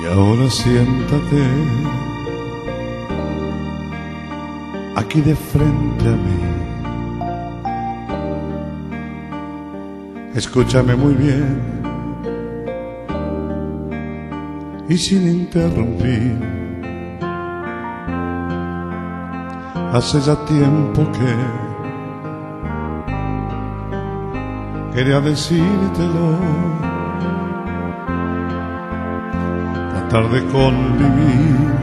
Y ahora siéntate aquí de frente a mí. Escúchame muy bien y sin interrumpir. Hace ya tiempo que quería decírtelo. Tratar de convivir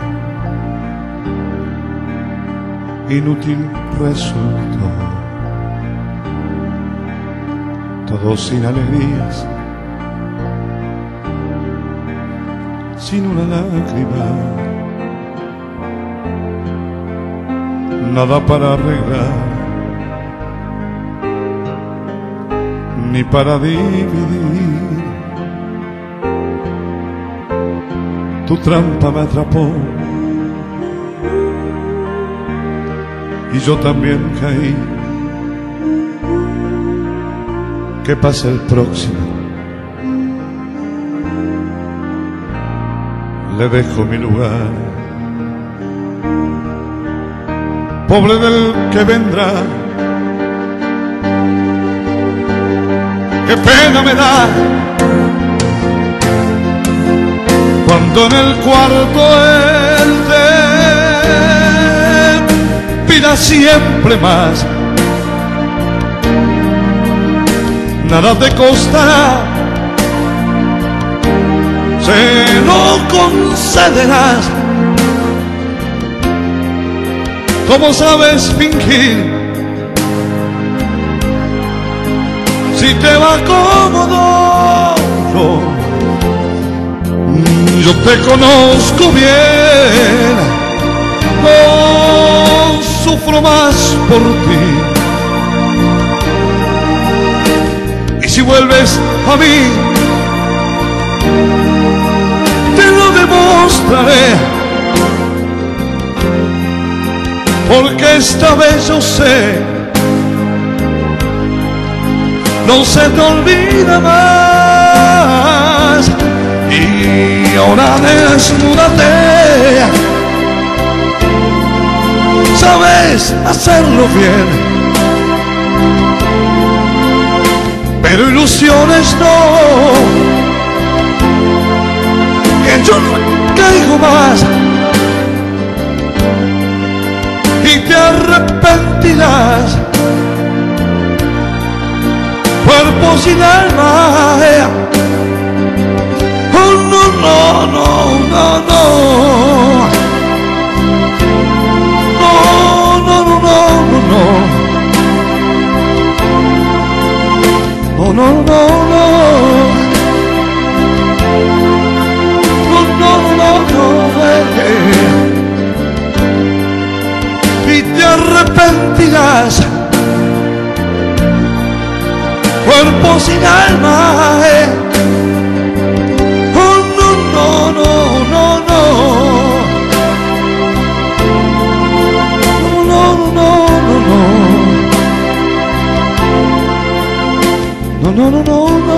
inútil resultó. Todo sin alegrías, sin una lágrima, nada para arreglar, ni para dividir. Tu trampa me atrapó y yo también caí. ¿Qué pasa el próximo? Le dejo mi lugar. Pobre del que vendrá. Qué pena me da cuando en el cuarto él te pida siempre más. Nada te costará, se lo concederás. ¿Cómo sabes fingir? Si te va cómodo, yo te conozco bien, no sufro más por ti. Y si vuelves a mí, te lo demostraré, porque esta vez yo sé, no se te olvida más. Y ahora desnúdate, sabes hacerlo bien, pero ilusiones no, que yo no caigo más. Y te arrepentirás, cuerpo sin alma. Oh, no, no, no, no, no. No, no, no, no, no. Oh, no, no, no. Oh, no, no, no, Y te arrepentirás, cuerpo sin alma. Oh, no, no, no, no, no. Oh, no, no, no, no. No, no, no, no, no.